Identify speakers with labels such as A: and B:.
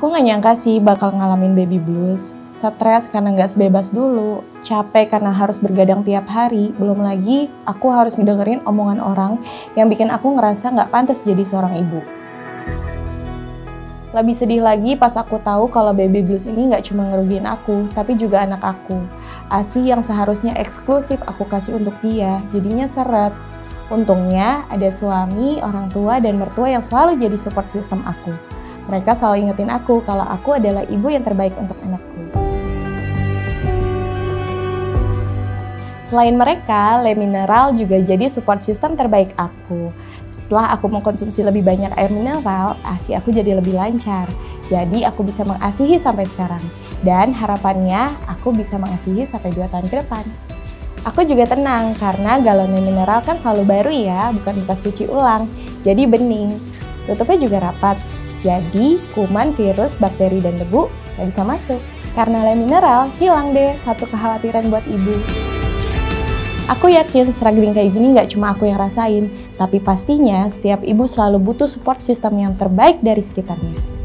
A: Aku nggak nyangka sih bakal ngalamin baby blues. Stres karena nggak sebebas dulu, capek karena harus bergadang tiap hari, belum lagi aku harus ngedengerin omongan orang yang bikin aku ngerasa nggak pantas jadi seorang ibu. Lebih sedih lagi pas aku tahu kalau baby blues ini nggak cuma ngerugiin aku, tapi juga anak aku. ASI yang seharusnya eksklusif aku kasih untuk dia, jadinya seret. Untungnya ada suami, orang tua, dan mertua yang selalu jadi support system aku. Mereka selalu ingetin aku kalau aku adalah ibu yang terbaik untuk anakku. Selain mereka, Le Mineral juga jadi support system terbaik aku. Setelah aku mengkonsumsi lebih banyak air mineral, ASI aku jadi lebih lancar. Jadi aku bisa mengasihi sampai sekarang. Dan harapannya aku bisa mengasihi sampai 2 tahun ke depan. Aku juga tenang karena galon Le Mineral kan selalu baru ya, bukan bekas cuci ulang. Jadi bening. Tutupnya juga rapat. Jadi kuman, virus, bakteri, dan debu nggak bisa masuk. Karena Le Mineral, hilang deh satu kekhawatiran buat ibu. Aku yakin struggling kayak gini nggak cuma aku yang rasain, tapi pastinya setiap ibu selalu butuh support system yang terbaik dari sekitarnya.